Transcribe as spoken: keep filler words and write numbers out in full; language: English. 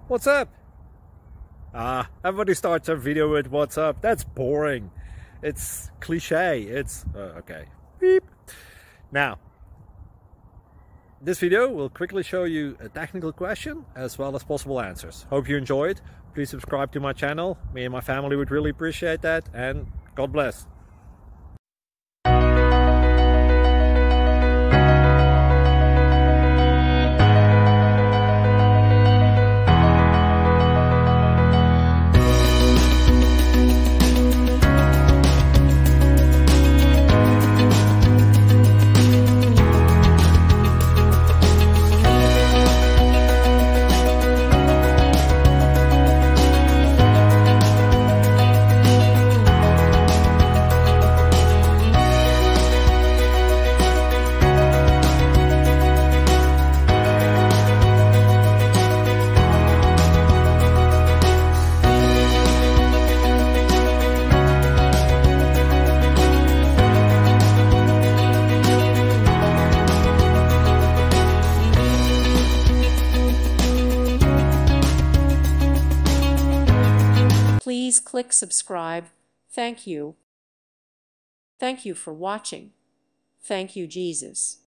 What's up? Ah, everybody starts their video with what's up. That's boring. It's cliche. It's uh, okay. Beep. Now, this video will quickly show you a technical question as well as possible answers. Hope you enjoyed. Please subscribe to my channel. Me and my family would really appreciate that, and God bless. Please click subscribe. Thank you. Thank you for watching. Thank you, Jesus.